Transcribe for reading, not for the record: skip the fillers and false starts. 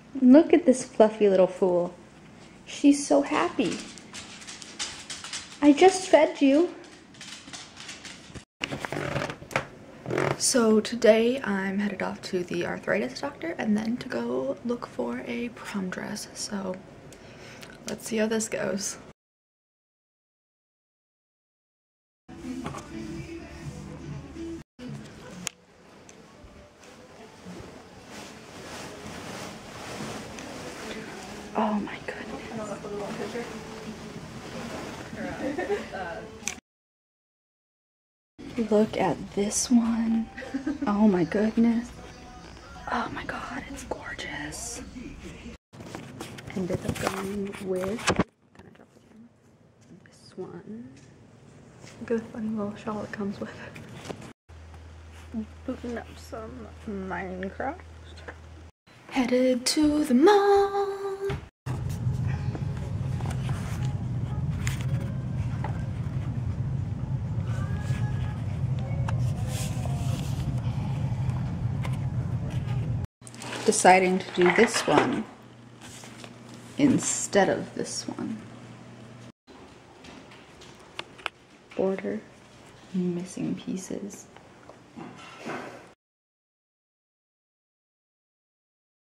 Look at this fluffy little fool. She's so happy. I just fed you. So today I'm headed off to the arthritis doctor and then to go look for a prom dress. So let's see how this goes. Oh my goodness. Look at this one. Oh my goodness. Oh my god, it's gorgeous. Ended up going with this one. Look at the funny little shawl it comes with. Booting up some Minecraft. Headed to the mall. Deciding to do this one instead of this one. Border, missing pieces.